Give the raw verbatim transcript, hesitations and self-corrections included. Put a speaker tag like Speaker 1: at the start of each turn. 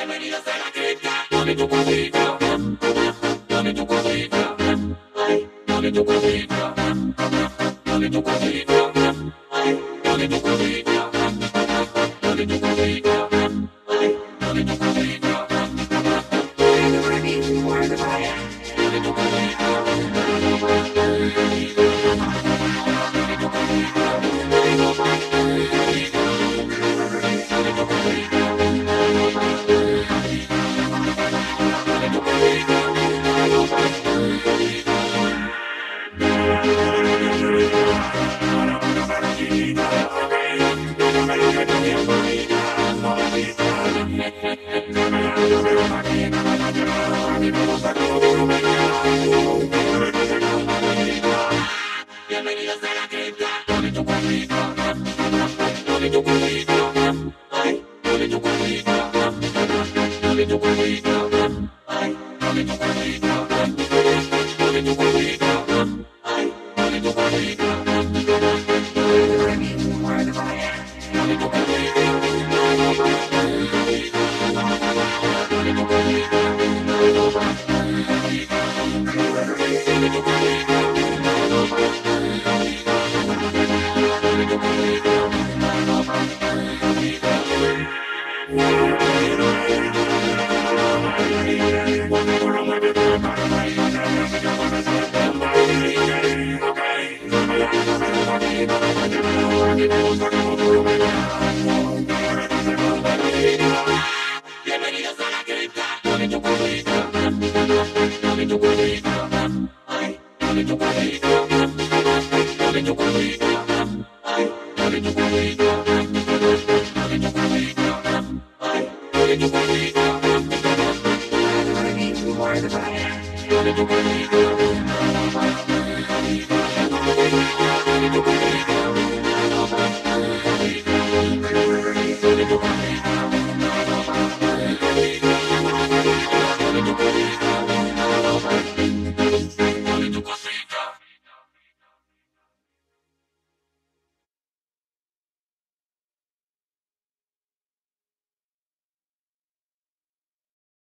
Speaker 1: Bienvenidos a la cripta. Dame tu cosita, dame tu cosita, ay, dame tu cosita, dame tu cosita, ay, dame tu cosita, dame tu cosita, ay, dame tu cosita. Dame tu Bienvenidos a la cripta. Dame tu cosita, dame tu cosita, ay, dame tu cosita, dame tu cosita, ay, dame tu cosita, dame tu cosita, ay, dame tu cosita. Bienvenidos a la cripta. Dame tu cosita, dame tu cosita, ay, dame tu cosita, dame tu cosita, ay, dame tu cosita, dame tu cosita, ay, dame tu cosita, dame tu cosita.